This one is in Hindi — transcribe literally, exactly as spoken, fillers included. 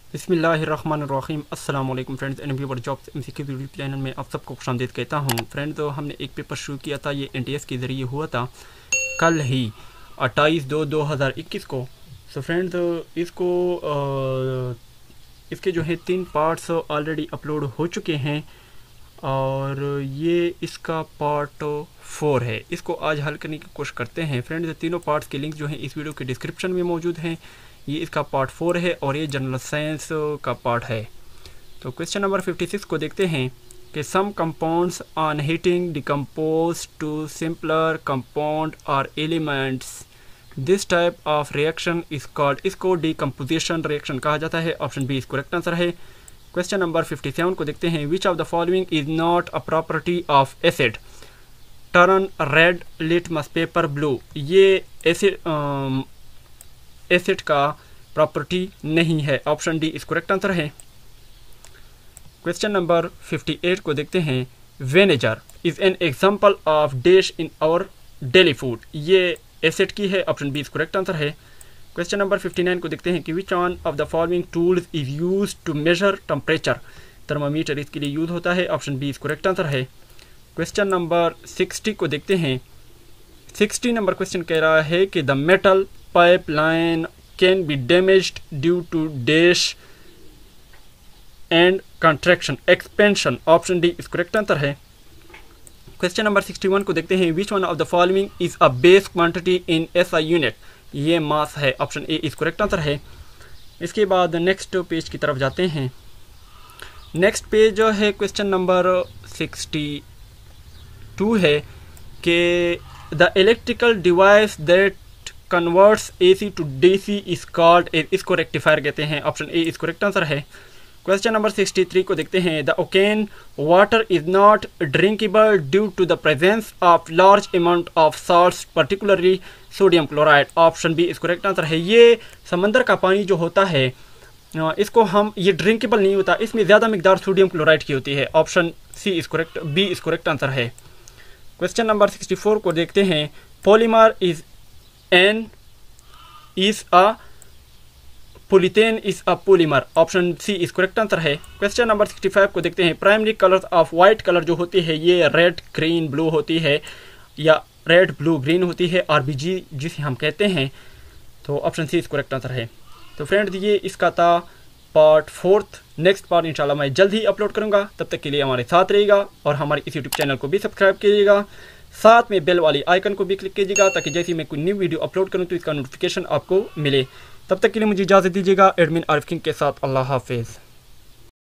बिस्मिल्लाहिर्रहमानिर्रहीम अस्सलाम वालेकुम फ्रेंड्स, एन व्यूअर जॉब्स एमसीक्यू वीडियो चैनल में आप सबको खुशामदीद कहता हूँ। फ्रेंड्स, तो हमने एक पेपर शुरू किया था, ये एनटीएस के ज़रिए हुआ था कल ही अट्ठाईस दो दो हज़ार इक्कीस को। सो फ्रेंड्स, इसको आ, इसके जो है तीन पार्ट्स ऑलरेडी अपलोड हो चुके हैं और ये इसका पार्ट फोर है। इसको आज हल करने की कोशिश करते हैं। फ्रेंड्स, तीनों पार्ट्स के लिंक जो है इस वीडियो के डिस्क्रिप्शन में मौजूद हैं। ये इसका पार्ट फोर है और ये जनरल साइंस का पार्ट है। तो क्वेश्चन नंबर फिफ्टी सिक्स को देखते हैं कि some compounds on heating decompose to simpler compound और elements, this type of reaction is called, इसको डिकम्पोजिशन रिएक्शन कहा जाता है। ऑप्शन बी इसको करेक्ट आंसर है। क्वेश्चन नंबर फिफ्टी सेवन को देखते हैं, which of the following is not a property of acid, turn red litmus paper blue, ये एसिड एसिड का प्रॉपर्टी नहीं है। ऑप्शन डी इसको करेक्ट आंसर है। क्वेश्चन नंबर फिफ्टी एट को देखते हैं, vinegar is an example of dish in our daily food, ये एसिड की है। ऑप्शन बी इसको करेक्ट आंसर है। क्वेश्चन नंबर फिफ्टी नाइन को देखते हैं कि which one of the following tools is use to measure temperature, thermometer इसके लिए यूज होता है। ऑप्शन बी इसको करेक्ट आंसर है। क्वेश्चन नंबर सिक्सटी को देखते हैं, सिक्सटी नंबर क्वेश्चन कह रहा है कि the metal pipeline can be damaged due to dash and contraction expansion. Option D इसको करेक्ट आंसर है। क्वेश्चन नंबर सिक्सटी वन को देखते हैं, which one of the following is a base quantity in SI unit, ये मास है। ऑप्शन ए इसको करेक्ट आंसर है। इसके बाद नेक्स्ट पेज की तरफ जाते हैं। नेक्स्ट पेज जो है क्वेश्चन नंबर सिक्सटी टू है कि the electrical device that converts AC to DC is called, इसको रेक्टिफायर कहते हैं। ऑप्शन ए इसको करेक्ट आंसर है। क्वेश्चन नंबर सिक्सटी थ्री को देखते हैं, the ocean water is not drinkable due to the presence of large amount of salts particularly sodium chloride. Option B इसको करेक्ट आंसर है। ये समंदर का पानी जो होता है इसको हम ये ड्रिंकेबल नहीं होता, इसमें ज़्यादा मिकदार सोडियम क्लोराइड की होती है। ऑप्शन सी इसको करेक्ट बी इसको करेक्ट आंसर है। क्वेश्चन नंबर सिक्सटी फोर को देखते हैं, polymer is an is a polythene is a polymer. Option C is correct answer है। क्वेश्चन नंबर सिक्सटी फाइव को देखते हैं, primary colours of white colour जो होती है ये रेड ग्रीन ब्लू होती है या रेड ब्लू ग्रीन होती है, आरबीजी जिसे हम कहते हैं। तो option C is correct answer है। तो फ्रेंड्स, ये इसका था पार्ट फोर्थ। नेक्स्ट पार्ट इंशाल्लाह मैं जल्द ही अपलोड करूंगा। तब तक के लिए हमारे साथ रहिएगा और हमारे इस यूट्यूब चैनल को भी सब्सक्राइब कीजिएगा। साथ में बेल वाली आइकन को भी क्लिक कीजिएगा ताकि जैसे मैं कोई न्यू वीडियो अपलोड करूं तो इसका नोटिफिकेशन आपको मिले। तब तक के लिए मुझे इजाज़त दीजिएगा। एडमिन आरिफ किंग के साथ अल्लाह हाफिज़।